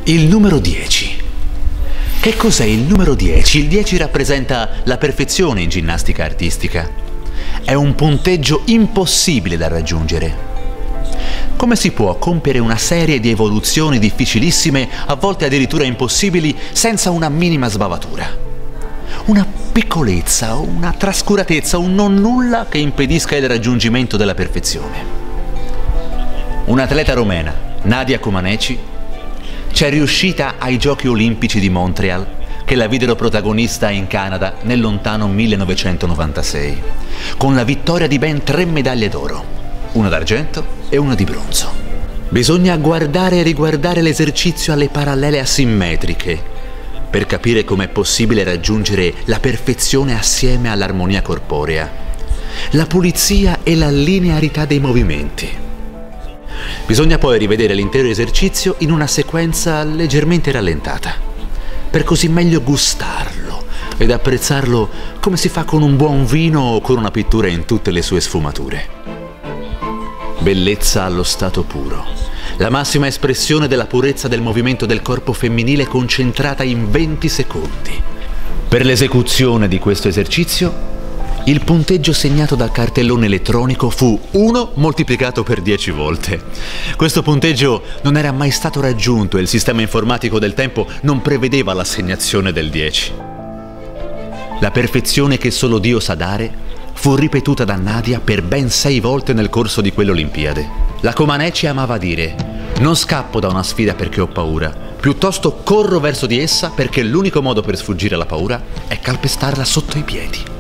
Il numero 10. Che cos'è il numero 10? Il 10 rappresenta la perfezione in ginnastica artistica. È un punteggio impossibile da raggiungere. Come si può compiere una serie di evoluzioni difficilissime, a volte addirittura impossibili, senza una minima sbavatura? Una piccolezza, una trascuratezza, un non nulla che impedisca il raggiungimento della perfezione. Un'atleta romena, Nadia Comaneci, c'è riuscita ai Giochi Olimpici di Montreal, che la videro protagonista in Canada nel lontano 1996, con la vittoria di ben 3 medaglie d'oro, una d'argento e una di bronzo. Bisogna guardare e riguardare l'esercizio alle parallele asimmetriche per capire com'è possibile raggiungere la perfezione assieme all'armonia corporea, la pulizia e la linearità dei movimenti. Bisogna poi rivedere l'intero esercizio in una sequenza leggermente rallentata, per così meglio gustarlo ed apprezzarlo come si fa con un buon vino o con una pittura in tutte le sue sfumature. Bellezza allo stato puro, la massima espressione della purezza del movimento del corpo femminile concentrata in 20 secondi. Per l'esecuzione di questo esercizio, il punteggio segnato dal cartellone elettronico fu 1 moltiplicato per 10 volte. Questo punteggio non era mai stato raggiunto e il sistema informatico del tempo non prevedeva l'assegnazione del 10. La perfezione che solo Dio sa dare fu ripetuta da Nadia per ben 6 volte nel corso di quelle Olimpiadi. La Comaneci amava dire: non scappo da una sfida perché ho paura, piuttosto corro verso di essa perché l'unico modo per sfuggire alla paura è calpestarla sotto i piedi.